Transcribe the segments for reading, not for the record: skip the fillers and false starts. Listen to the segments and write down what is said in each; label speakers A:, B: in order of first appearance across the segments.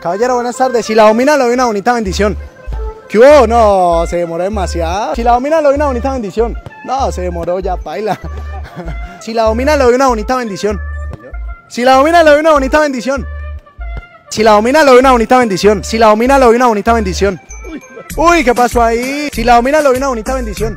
A: Caballero, buenas tardes. Si la domina, le doy una bonita bendición. ¿Qué hubo? No, se demoró demasiado. Si la domina, le doy una bonita bendición. No, se demoró ya, paila. Si la domina, le doy una bonita bendición. Si la domina, le doy una bonita bendición. Si la domina, le doy una bonita bendición. Si la domina, le doy una bonita bendición. Uy, ¿qué pasó ahí? Si la domina, le doy una bonita bendición.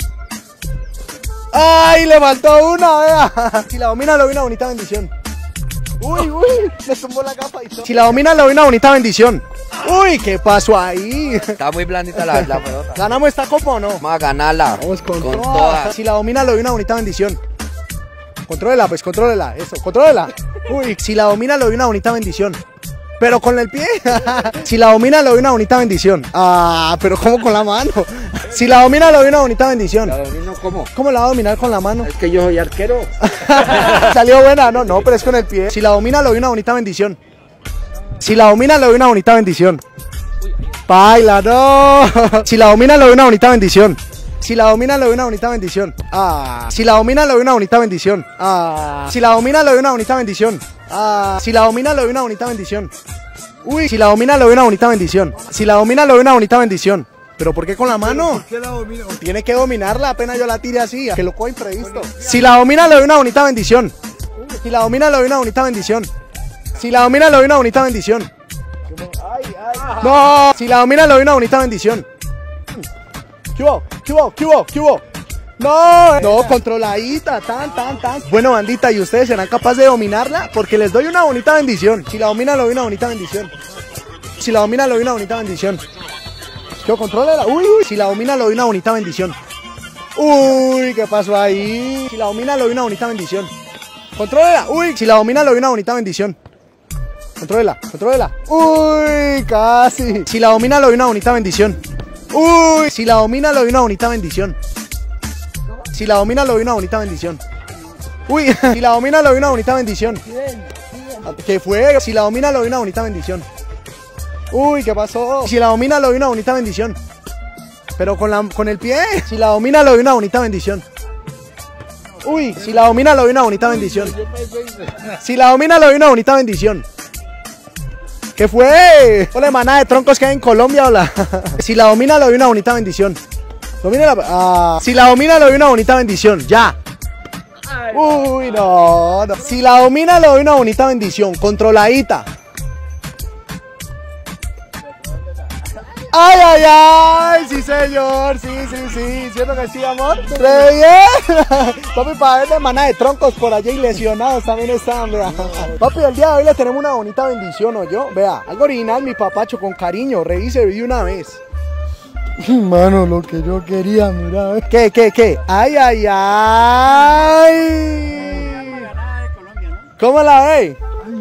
A: ¡Ay, le faltó una, vea! Si la domina, le doy una bonita bendición. Uy, me tumbó la capa y todo. Si la domina, le doy una bonita bendición. Uy, ¿qué pasó ahí?
B: Está muy blandita la pelota.
A: ¿Ganamos esta copa o no?
B: Vamos a ganarla.
A: Vamos con todas. Si la domina, le doy una bonita bendición. Contrólala, pues, contrólala. Eso, contrólala. Uy, si la domina, le doy una bonita bendición. Pero con el pie. Si la domina, le doy una bonita bendición. Ah, pero ¿cómo con la mano? Si la domina, le doy una bonita bendición.
B: ¿La domino cómo?
A: ¿Cómo la va a dominar con la mano?
B: Es que yo soy arquero.
A: Salió buena, no, pero es con el pie. Si la domina, le doy una bonita bendición. Si la domina, le doy una bonita bendición. Baila, no. Si la domina, le doy una bonita bendición. Si la domina, le doy una bonita bendición. Ah. Si la domina, le doy una bonita bendición. Ah. Si la domina, le doy una bonita bendición. Ah. Si la domina, le doy una bonita bendición. Uy, si la domina, le doy una bonita bendición. Si la domina, le doy una bonita bendición. ¿Pero por qué con la mano? ¿Por qué la domina? Tiene que dominarla, apenas yo la tire así, que lo cojo imprevisto. Si la domina, le doy una bonita bendición. Si la domina, le doy una bonita bendición. Si la domina, le doy una bonita bendición. No, si la domina, le doy una bonita bendición. ¿Qué hubo? ¿Qué hubo? ¿Qué hubo? ¿Qué hubo? No, controladita, tan. Bueno, bandita, ¿y ustedes serán capaces de dominarla? Porque les doy una bonita bendición. Si la domina, le doy una bonita bendición. Si la domina, le doy una bonita bendición. Yo, contrólala. Uy, si la domina, le doy una bonita bendición. Uy, ¿qué pasó ahí? Si la domina, le doy una bonita bendición. Contrólala. Uy, si la domina, le doy una bonita bendición. Contrólala. Uy, casi. Si la domina, le doy una bonita bendición. Uy, si la domina, le doy una bonita bendición. Si la domina, le doy una bonita bendición. Uy, si la domina, le doy una bonita bendición. ¿Qué fue? Si la domina, le doy una bonita bendición. Uy, ¿qué pasó? Si la domina, le doy una bonita bendición. Pero con el pie. Si la domina, le doy una bonita bendición. Uy, si la domina, le doy una bonita bendición. Si la domina, le doy una bonita bendición. ¿Qué fue? Hola, manada de troncos que hay en Colombia, hola. Si la domina, le doy una bonita bendición. Si la domina, le doy una bonita bendición, ya. Uy, no. Si la domina, le doy una bonita bendición, controladita. Ay, sí señor, sí, ¿cierto que sí, amor? ¡Re bien! Papi, para ver de manada de troncos por allá y lesionados también están, vea. Papi, el día de hoy le tenemos una bonita bendición, ¿oyó? Vea, algo original, mi papacho, con cariño, revise de una vez.
C: Mano, lo que yo quería, mira.
A: ¿Qué? ¡Ay! ¿Cómo la ve?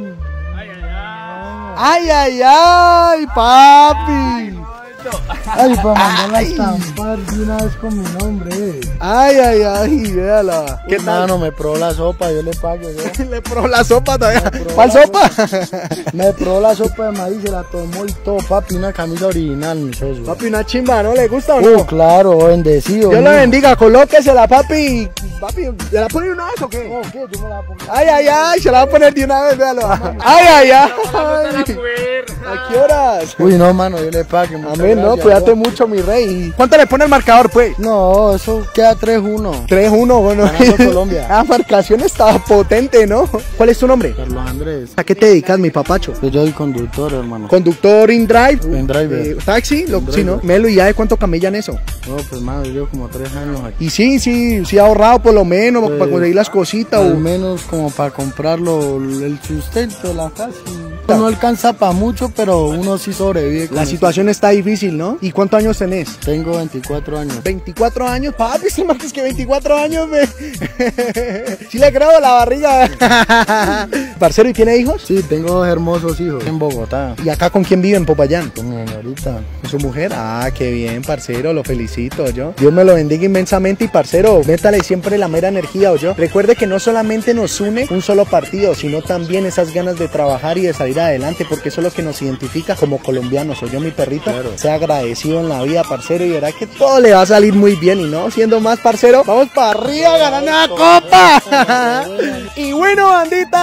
A: ¡Ay, papi!
C: Ay, para mandarla a estampar de una vez con mi nombre.
A: Ay, véala.
C: ¿Qué tal? Mano, me probó la sopa, yo le pago.
A: Le probó la sopa todavía. ¿Cuál sopa?
C: Me probó la sopa de maíz, se la tomó y todo, papi, una camisa original, mi socio.
A: Papi, una chimba, ¿no le gusta o no?
C: Claro, bendecido.
A: Dios lo bendiga, colóquesela, papi. Papi, ¿se la pone de una vez o qué?
C: No, ¿qué? Yo me la pongo.
A: Ay, se la va a poner de una vez, véalo. Ay. ¿A qué horas?
C: Uy, no, mano, yo le pago.
A: Amén, no, cuídate mucho, mi rey. ¿Cuánto le pone el marcador, pues?
C: No, eso queda 3-1.
A: 3-1, bueno.
C: Colombia.
A: La marcación está potente, ¿no? ¿Cuál es tu nombre?
C: Carlos Andrés.
A: ¿A qué te dedicas, mi papacho?
C: Yo soy conductor, hermano.
A: ¿Conductor in-drive?
C: In-drive.
A: ¿Taxi? Sí, ¿no? Melo, ¿y ya de cuánto camellan eso?
C: No, pues, mano, yo llevo como 3 años aquí.
A: Y sí, ha ahorrado por lo menos pues, para conseguir las cositas.
C: Al menos como para comprarlo, el sustento de la casa. No alcanza para mucho, pero uno sí sobrevive.
A: La situación está difícil, ¿no? ¿Y cuántos años tenés?
C: Tengo 24 años.
A: 24 años, papi, ¿sí más que 24 años? Sí le creo la barriga. Parcero, ¿y tiene hijos?
C: Sí, tengo 2 hermosos hijos en Bogotá.
A: ¿Y acá con quién vive en Popayán?
C: Con mi señorita.
A: ¿Con su mujer? Ah, qué bien, parcero, lo felicito, yo. Dios me lo bendiga inmensamente y, parcero, métale siempre la mera energía, yo. Recuerde que no solamente nos une un solo partido, sino también esas ganas de trabajar y de salir adelante, porque eso es lo que nos identifica como colombianos. Soy yo, mi perrito, claro. Sea agradecido en la vida, parcero, y verá que todo le va a salir muy bien. Y no siendo más, parcero, vamos para arriba, ganando la copa. Y bueno, bandita, hasta aquí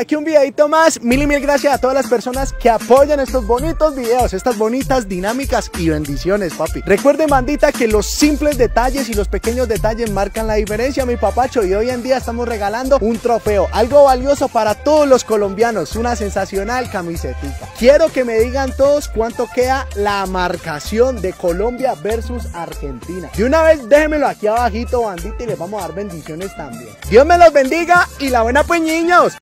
A: aquí un videito más. Mil y mil gracias a todas las personas que apoyan estos bonitos videos, estas bonitas dinámicas y bendiciones, papi. Recuerden, bandita, que los simples detalles y los pequeños detalles marcan la diferencia, mi papacho, y hoy en día estamos regalando un trofeo, algo valioso para todos los colombianos, una sensacional camisetica. Quiero que me digan todos cuánto queda la marcación de Colombia versus Argentina. De una vez déjenmelo aquí abajito, bandita, y les vamos a dar bendiciones también. Dios me los bendiga y la buena, pues, niños.